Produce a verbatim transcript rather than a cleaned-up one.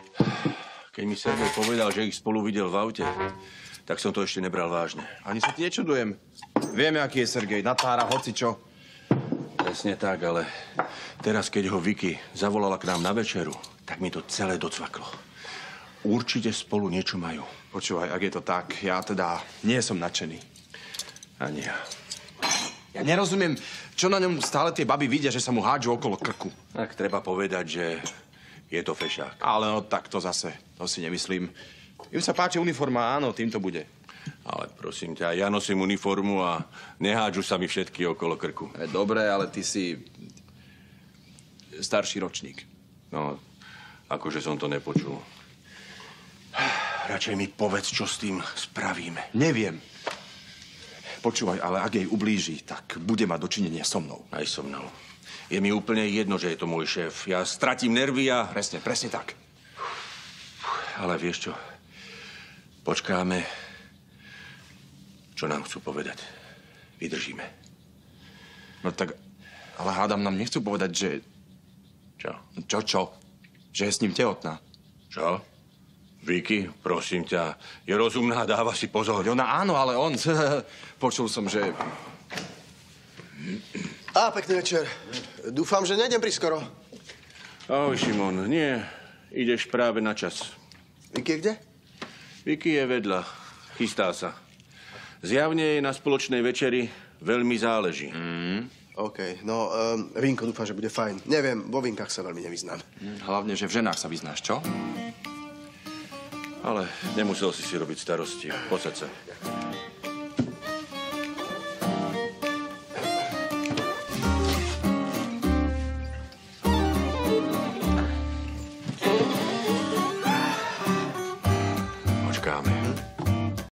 Keď mi Sergej povedal, že ich spolu videl v aute, tak som to ešte nebral vážne. Ani sa ti nečudujem. Vieme, aký je Sergej. Natára hocičo. Presne tak, ale teraz, keď ho Vicky zavolala k nám na večeru, tak mi to celé docvaklo. Určite spolu niečo majú. Počúvaj, ak je to tak, ja teda nie som nadšený. Ani ja. Ja nerozumiem, čo na ňom stále tie baby vidia, že sa mu hádžu okolo krku. Tak treba povedať, že je to fešák. Ale no tak to zase, to si nemyslím. Im sa páči uniforma, áno, tým to bude. Ale prosím ťa, ja nosím uniformu a nehádžu sa mi všetky okolo krku. E, dobre, ale ty si starší ročník. No, akože som to nepočul. Radšej mi povedz, čo s tým spravíme. Neviem. Počúvaj, ale ak jej ublíži, tak bude mať dočinenie so mnou. Aj so mnou. Je mi úplne jedno, že je to môj šéf. Ja stratím nervy a... Presne, presne tak. Ale vieš čo? Počkáme, čo nám chcú povedať. Vydržíme. No tak, ale hádam, nám nechcú povedať, že... Čo? Čo, čo? Že je s ním tehotná. Čo? Vicky, prosím ťa, je rozumná, dáva si pozor. Ona áno, ale on... Počul som, že... Á, pekný večer. Dúfam, že nejdem priskoro. Ahoj, Šimon. Nie, ideš práve na čas. Vicky je kde? Vicky je vedľa. Chystá sa. Zjavne jej na spoločnej večeri veľmi záleží. Mm. OK, no, um, vínko dúfam, že bude fajn. Neviem, vo vínkach sa veľmi nevyznám. Hlavne, že v ženách sa vyznáš, čo? Ale nemusel si si robiť starosti. Posaď sa. Počkáme.